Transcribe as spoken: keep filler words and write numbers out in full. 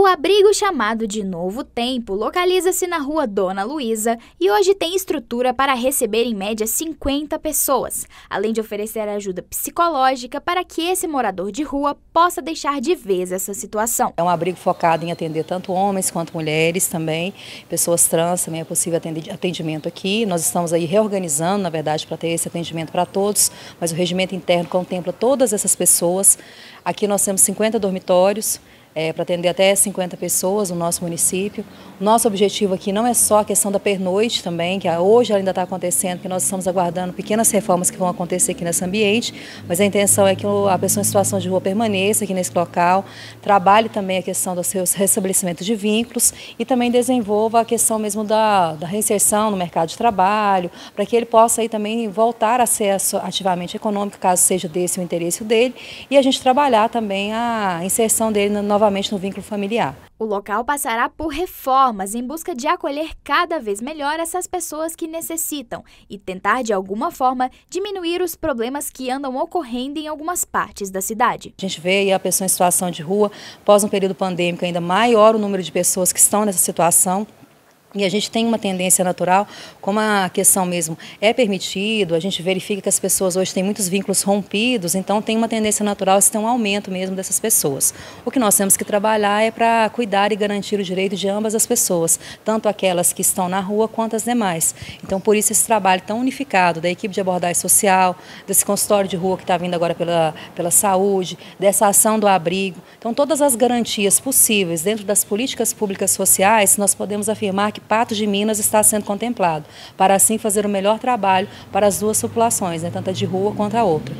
O abrigo chamado de Novo Tempo localiza-se na rua Dona Luísa e hoje tem estrutura para receber em média cinquenta pessoas, além de oferecer ajuda psicológica para que esse morador de rua possa deixar de vez essa situação. É um abrigo focado em atender tanto homens quanto mulheres também, pessoas trans também é possível atendimento aqui. Nós estamos aí reorganizando, na verdade, para ter esse atendimento para todos, mas o regimento interno contempla todas essas pessoas. Aqui nós temos cinquenta dormitórios, É, para atender até cinquenta pessoas no nosso município. O nosso objetivo aqui não é só a questão da pernoite também, que hoje ainda está acontecendo, que nós estamos aguardando pequenas reformas que vão acontecer aqui nesse ambiente, mas a intenção é que a pessoa em situação de rua permaneça aqui nesse local, trabalhe também a questão dos seus restabelecimentos de vínculos e também desenvolva a questão mesmo da, da reinserção no mercado de trabalho, para que ele possa aí também voltar a ser ativamente econômico, caso seja desse o interesse dele, e a gente trabalhar também a inserção dele na nova novamente no vínculo familiar. O local passará por reformas em busca de acolher cada vez melhor essas pessoas que necessitam e tentar, de alguma forma, diminuir os problemas que andam ocorrendo em algumas partes da cidade. A gente vê aí a pessoa em situação de rua, após um período pandêmico, ainda maior o número de pessoas que estão nessa situação. E a gente tem uma tendência natural, como a questão mesmo é permitido, a gente verifica que as pessoas hoje têm muitos vínculos rompidos, então tem uma tendência natural a ter um aumento mesmo dessas pessoas. O que nós temos que trabalhar é para cuidar e garantir o direito de ambas as pessoas, tanto aquelas que estão na rua quanto as demais. Então, por isso esse trabalho tão unificado da equipe de abordagem social, desse consultório de rua que está vindo agora pela, pela saúde, dessa ação do abrigo. Então, todas as garantias possíveis dentro das políticas públicas sociais, nós podemos afirmar que Patos de Minas está sendo contemplado, para assim fazer o melhor trabalho para as duas populações, né, tanto a de rua quanto a outra.